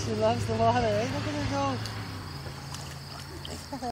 She loves the water, eh? Look at her go.